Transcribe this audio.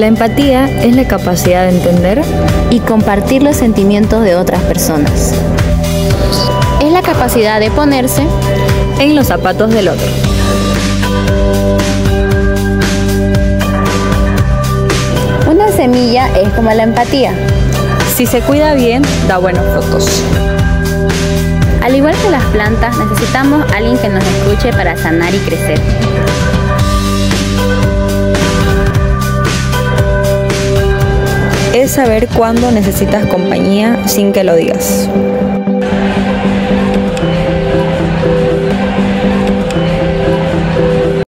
La empatía es la capacidad de entender y compartir los sentimientos de otras personas. Es la capacidad de ponerse en los zapatos del otro. Una semilla es como la empatía. Si se cuida bien, da buenos frutos. Al igual que las plantas, necesitamos a alguien que nos escuche para sanar y crecer. Es saber cuándo necesitas compañía sin que lo digas.